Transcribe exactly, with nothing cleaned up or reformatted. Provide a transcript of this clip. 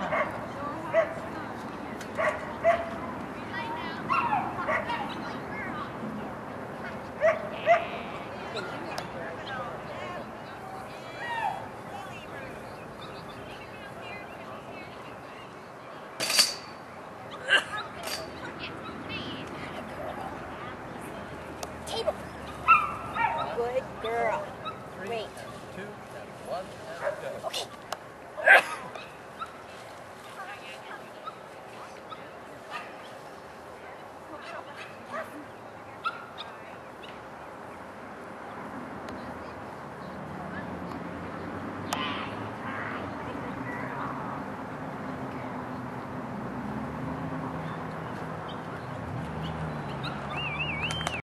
Table. Good girl. Three, Wait. two, one, and go. Okay.